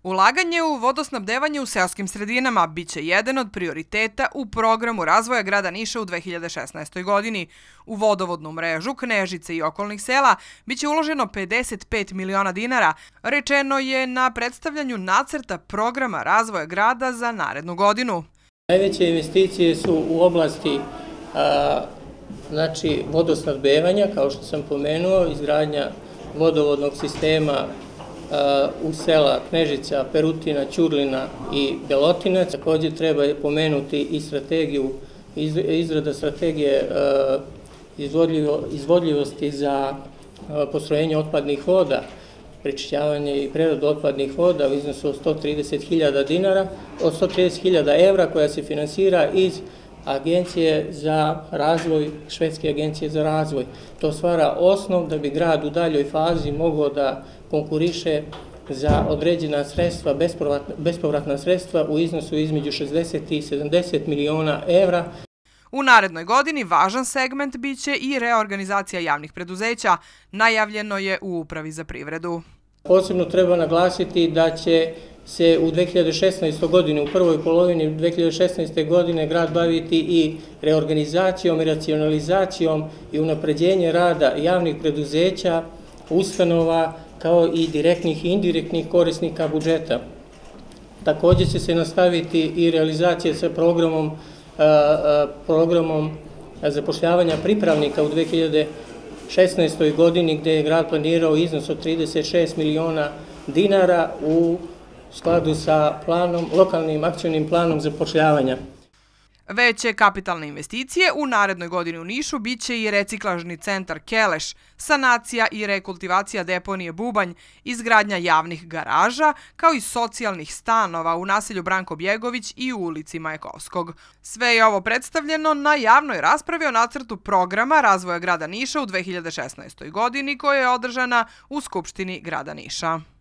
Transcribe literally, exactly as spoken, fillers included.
Ulaganje u vodosnabdevanje u seoskim sredinama biće jedan od prioriteta u programu razvoja grada Niša u dve hiljade šesnaestoj. godini. U vodovodnu mrežu Knežice i okolnih sela biće uloženo pedeset pet miliona dinara, rečeno je na predstavljanju nacrta programa razvoja grada za narednu godinu. Najveće investicije su u oblasti a, znači, vodosnabdevanja, kao što sam pomenuo, izgradnja vodovodnog sistema u sela Knežica, Perutina, Ćurlina i Belotinac. Također treba pomenuti i strategiju, izrada strategije izvodljivosti za postrojenje otpadnih voda, prečišćavanje i preradu otpadnih voda u iznosu od sto trideset hiljada dinara, od sto trideset hiljada evra koja se finansira iz Agencije za razvoj, Švedske agencije za razvoj. To stvara osnov da bi grad u daljoj fazi mogao da konkuriše za određena sredstva, bespovratna sredstva u iznosu između šezdeset i sedamdeset miliona evra. U narednoj godini važan segment biće i reorganizacija javnih preduzeća, najavljeno je u Upravi za privredu. Posebno treba naglasiti da će se u dve hiljade šesnaestoj. godini, u prvoj polovini dve hiljade šesnaeste. godine grad baviti i reorganizacijom i racionalizacijom i unapređenje rada javnih preduzeća, ustanova, kao i direktnih i indirektnih korisnika budžeta. Također će se nastaviti i realizacija sa programom, programom zapošljavanja pripravnika u dve hiljade šesnaestoj. godini, gdje je grad planirao iznos od trideset šest miliona dinara u skladu sa planom, lokalnim akcionim planom zapošljavanja. Veće kapitalne investicije u narednoj godini u Nišu biće i reciklažni centar Keleš, sanacija i rekultivacija deponije Bubanj, izgradnja javnih garaža, kao i socijalnih stanova u naselju Branko Bjegović i u ulici Majakovskog. Sve je ovo predstavljeno na javnoj raspravi o nacrtu programa razvoja grada Niša u dve hiljade šesnaestoj. godini koja je održana u Skupštini grada Niša.